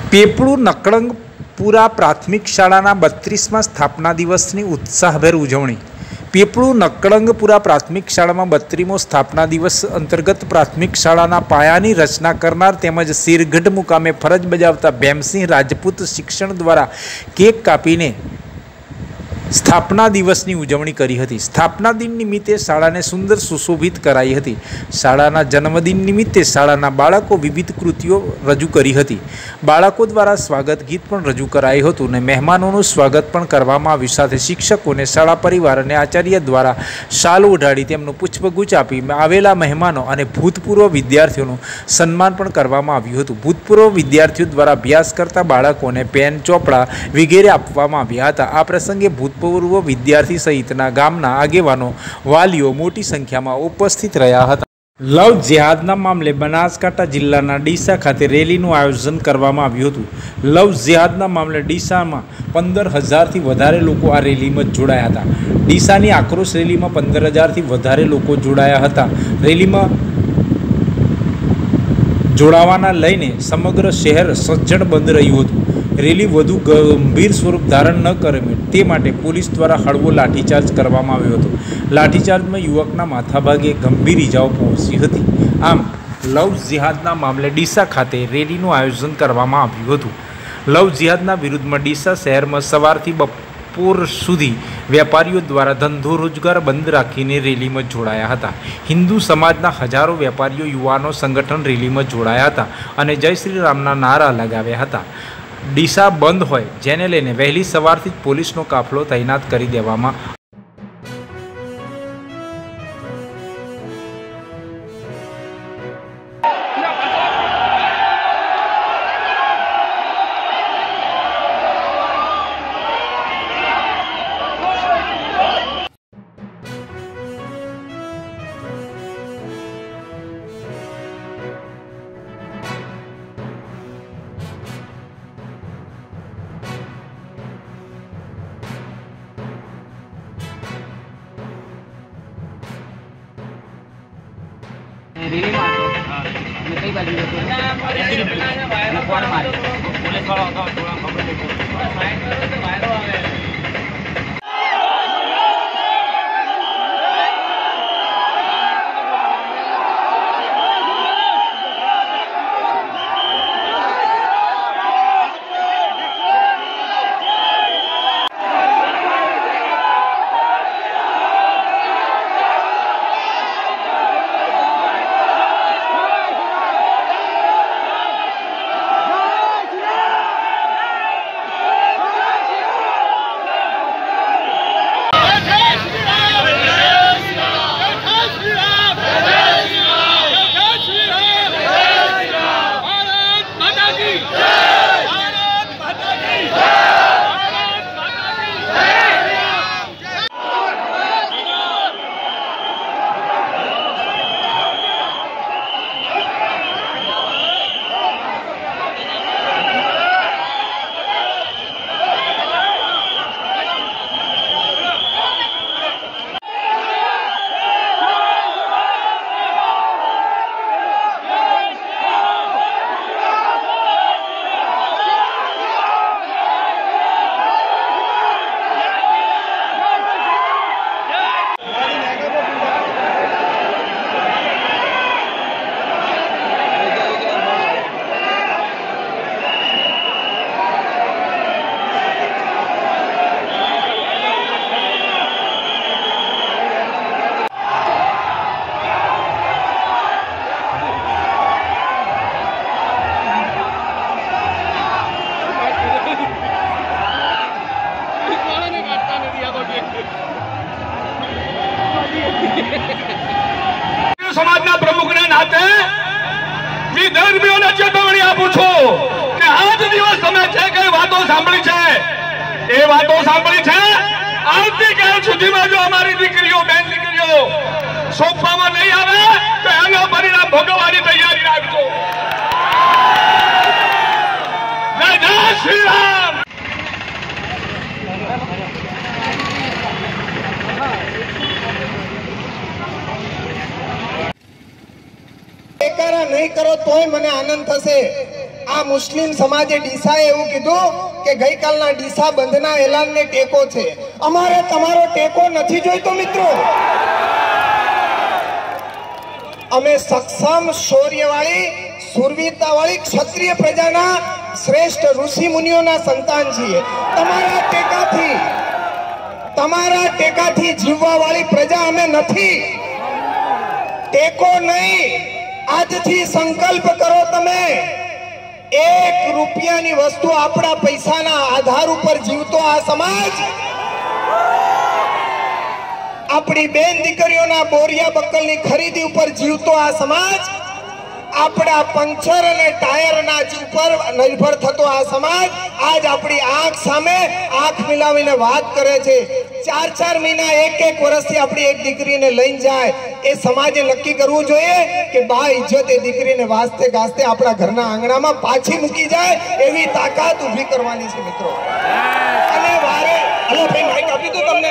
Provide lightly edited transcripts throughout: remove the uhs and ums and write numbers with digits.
પેપળુ નકળંગપુરા પ્રાથમિક શાળાના 32મા સ્થાપના દિવસની ઉત્સાહભેર ઉજવણી। પેપળુ નકળંગપુરા પ્રાથમિક શાળામાં 32મો સ્થાપના દિવસ અંતર્ગત પ્રાથમિક શાળાના પાયાની રચના કરનાર તેમજ શિરગઢ મુકામે ફરજ બજાવતા ભેમસિંહ રાજપૂત શિક્ષણ દ્વારા કેક કાપીને સ્થાપના દિવસની ઉજવણી કરી હતી। સ્થાપના દિન નિમિત્તે શાળાને સુંદર સુશોભિત કરાઈ હતી। શાળાના જન્મદિન નિમિત્તે શાળાના બાળકો વિવિધ કૃતિઓ રજૂ કરી હતી। બાળકો દ્વારા સ્વાગત ગીત પણ રજૂ કરાયું હતું અને મહેમાનોનું સ્વાગત પણ કરવામાં આવ્યું। સાથે શિક્ષકોને શાળા પરિવાર અને આચાર્ય દ્વારા શાલ ઓઢાડી તેમનું પુષ્પગુચ્છ આપી આવેલા મહેમાનો અને ભૂતપૂર્વ વિદ્યાર્થીઓનું સન્માન પણ કરવામાં આવ્યું હતું। ભૂતપૂર્વ વિદ્યાર્થીઓ દ્વારા અભ્યાસ કરતા બાળકોને પેન ચોપડા વગેરે આપવામાં આવ્યા હતા। આ પ્રસંગે पूर्व विद्यार्थी सहितना गामना आगेवानो वालीओ मोटी संख्या में उपस्थित रह्या हता। लव जिहादना मामले बनासकांठा जिल्लाना डीसा खाते रेलीनुं आयोजन करवामां आव्युं हतुं। लव जिहादना मामले डीसामां 15,000 थी वधारे लोको आ रेलीमां जोडाया हता। डीसानी आक्रोश रेलीमां 15,000 थी वधारे लोको जोडाया हता। रेलीमां जोड़ावाना लईने समग्र शहर सज्जड बंद रह्युं हतुं। रेली वधु गंभीर स्वरूप धारण न करे ते माटे पोलीस द्वारा हळवो लाठीचार्ज करवामां आव्यो हतो। लाठीचार्ज में युवकना माथाभागे गंभीर इजाओ पहोंची हती। आम लव जिहादना मामले डीसा खाते रेलीनुं आयोजन करवामां आव्युं हतुं। लव जिहादना विरुद्धमां डीसा शहेरमां सवारथी बपोर सुधी वेपारीओ द्वारा धंधो रोजगार बंद राखीने रेली में जोड़ाया हता। हिंदू समाजना हजारों वेपारीओ युवानो संगठन रेली में जोड़ाया हता अने जय श्री रामना नारा लगाव्या हता। डीसा बंद होय जेने लईने वहेली सवारथी पोलीसनो काफलो तैनात करी देवामां रेली में आतो અને કઈ બાજુ જતો કોણ મારે પોલીસ વાળો હતો થોડા ખબર નહીં સાઈડ પર તો વાયરો આવે। समाजना प्रमुखना नाते विधर्मीओने चेतवणी आपું છું કે આજ દિવસ તમે જે કઈ વાતો સાંભળી છે એ વાતો સાંભળી છે આવતીકાલ સુધીમાં જો અમારી દીકરીઓ બેન દીકરીઓ સોફામાં નહીં આવે તો એનો પરિણામ ભોગવવાની તૈયારી રાખજો। જય જય શ્રી રામ। नहीं करो तो मने आनंद थशे। આ મુસ્લિમ સમાજે ડીસાએ એવું કીધું કે ગઈકાલના ડીસા બંધના એલાનને ટેકો છે. અમારે તમારો ટેકો નથી જોઈતો મિત્રો. અમે સક્ષમ, શૌર્યવાળી, શૂરવીરતાવાળી ક્ષત્રિય પ્રજાના શ્રેષ્ઠ ઋષિ મુનિઓના સંતાન છીએ. તમારા ટેકાથી જીવવાવાળી પ્રજા અમે નથી. ટેકો નહીં. આજથી સંકલ્પ કરો તમે. 1 રૂપિયાની વસ્તુ આપણા પૈસાના આધાર ઉપર જીવતો આ સમાજ, આપણી બેન દીકરીઓના બોરિયા બક્કલની ખરીદી ઉપર જીવતો આ સમાજ, આપણા પંચર અને ટાયરના ઉપર નિર્ભર થતો આ સમાજ આજ આપણી આંખ સામે આંખ મિલાવીને વાત કરે છે. 4 મહિના 1 વર્ષથી આપણી એક દીકરીને લઈને જાય. એ સમાજે નક્કી કરવું જોઈએ કે બા ઇજ્જત એ દીકરીને વાસ્તે ગાસ્તે આપણા ઘરના આંગણામાં પાછી મૂકી જાય એવી તાકાત ઊભી કરવાની છે મિત્રો. અને વારે હલો ભાઈ માઈક આપી દઉં તમને.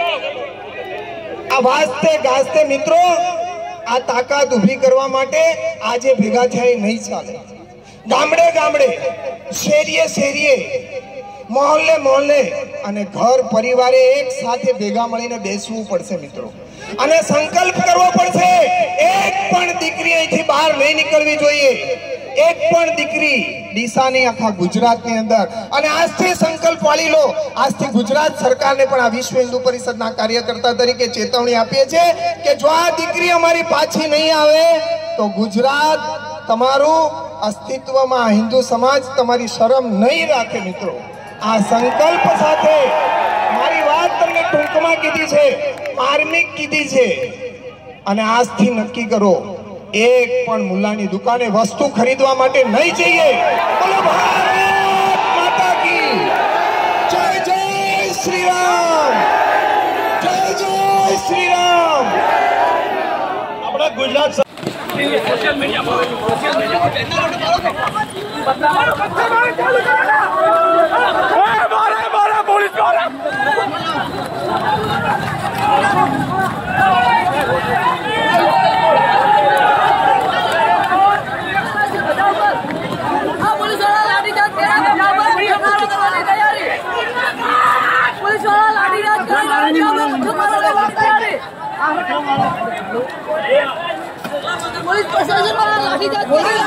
આ વાસ્તે ગાસ્તે મિત્રો આ તાકાત ઊભી કરવા માટે આજે ભેગા થયા નહીં ચાલે. ગામડે ગામડે, શેરીએ શેરીએ, મોહલ્લે મોહલ્લે અને ઘર પરિવારે એક સાથે ભેગા મળીને બેસવું પડશે મિત્રો. અને સંકલ્પ કરવો પડશે. એક પણ દીકરી અહીંથી બહાર નહીં નીકળવી જોઈએ. એક પણ દીકરી ડીસાની આખા ગુજરાતની અંદર. અને આજથી સંકલ્પ વાળી લો. આજથી ગુજરાત સરકારને પણ આ વિશ્વ હિન્દુ પરિષદના કાર્યકર્તા તરીકે ચેતવણી આપીએ છીએ કે જો આ દીકરી અમારી પાછી નહીં આવે તો ગુજરાત તમારું અસ્તિત્વમાં હિન્દુ સમાજ તમારી શરમ નહીં રાખે મિત્રો. આ સંકલ્પ સાથે મારી વાત તમને ટૂંકમાં કીધી છે, માર્મિક કીધી છે. અને આજથી નક્કી કરો, એક પણ મુલ્લાની દુકાને વસ્તુ ખરીદવા માટે નહીં જઈએ. બોલો ભારત માતા કી જય. જય શ્રી રામ. જય જય શ્રી રામ. આપણા Gujarat social media police police प्रशासन लाठीचार्ज